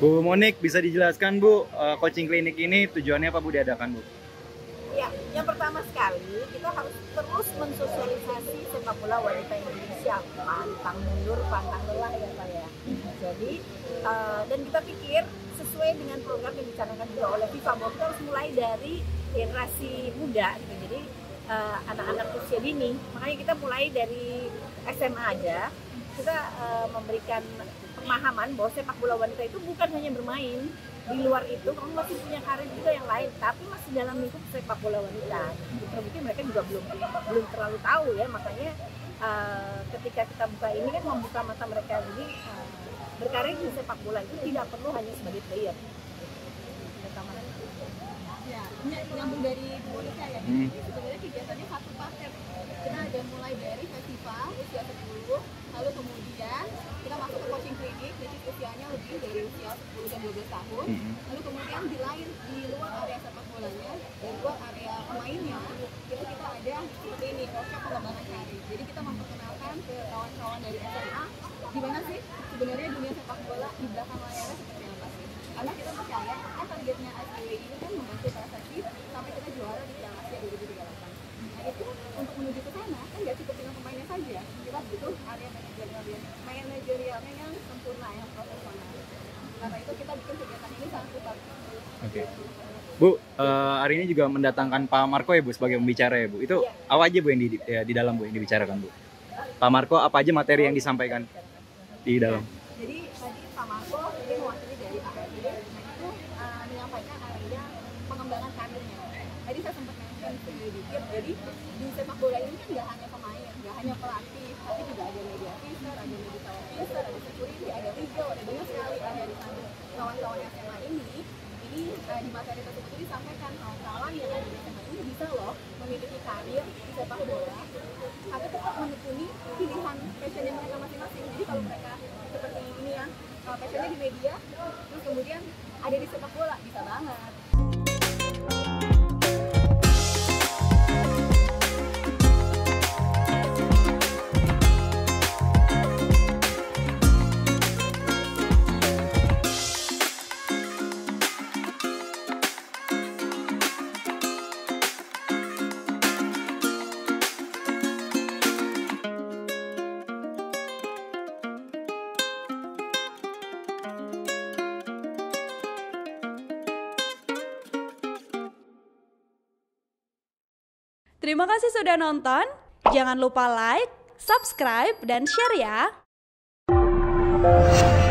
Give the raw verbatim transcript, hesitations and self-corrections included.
Bu Monik, bisa dijelaskan Bu, uh, coaching klinik ini tujuannya apa Bu diadakan Bu? Ya, yang pertama sekali kita harus terus mensosialisasi sepak bola wanita Indonesia, pantang mundur, pantang lelah ya Pak ya. Jadi uh, dan kita pikir sesuai dengan program yang dicanangkan juga oleh FIFA bahwa kita harus mulai dari generasi muda gitu. Jadi uh, anak-anak usia dini, makanya kita mulai dari S M A aja. Kita uh, memberikan pemahaman bahwa sepak bola wanita itu bukan hanya bermain. Di luar itu kamu masih punya karir juga yang lain, tapi masih dalam lingkup sepak bola wanita. Terbukti mereka juga belum belum terlalu tahu ya, makanya uh, ketika kita buka ini kan membuka mata mereka. Jadi uh, berkarir di sepak bola itu tidak perlu hanya sebagai player. Ya, nyambung dari Monika ya. Hmm. Sebenarnya kegiatannya satu paket. Kita ada mulai dari festival usia sepuluh, lalu kemudian kita masuk ke coaching klinik, jadi usianya lebih dari usia sepuluh dan dua belas tahun. Hmm. Lalu kemudian di lain di luar area sepak bolanya, di luar area pemainnya, itu kita ada seperti ini, workshop pengembangan karir. Jadi kita memperkenalkan ke kawan-kawan dari S M A, gimana sih sebenarnya dunia sepak bola di belakang layarnya seperti apa sih? Karena kita percaya kan targetnya S B W ini kan membantu P S S I sampai kita juara di Piala Asia dua ribu tiga puluh delapan. Nah itu untuk menuju ke sana kan nggak cukup dengan pemainnya saja, kita butuh area manajerialnya, manajerialnya yang sempurna, yang profesional. Karena itu kita bikin kegiatan ini sangat ketat. Oke. Bu, uh, hari ini juga mendatangkan Pak Marco ya Bu sebagai pembicara ya Bu. Itu ya. Apa aja Bu yang di, ya, di dalam Bu yang dibicarakan Bu? Pak Marco apa aja materi yang disampaikan di dalam? Jadi tadi Pak Marco dia mewakili dari A R D, nah itu uh, menyampaikan area pengembangan karirnya. Tadi saya sempat mention sedikit, jadi di sepak bola ini kan nggak hanya pemain, nggak hanya pelatih, tapi juga ada media officer, ada medical officer, ada security, ada legal, ada banyak sekali area di sana. Kawan-kawan S M A ini, ini uh, di materi tersebut itu disampaikan kawan-kawan yang ada di S M A ini bisa loh memiliki karir di sepak bola, tapi tetap menekuni pilihan passionnya mereka masing-masing. Jadi kalau mereka seperti ini ya, passionnya di media, terus kemudian ada di sepak bola, bisa banget. Terima kasih sudah nonton. Jangan lupa like, subscribe, dan share ya.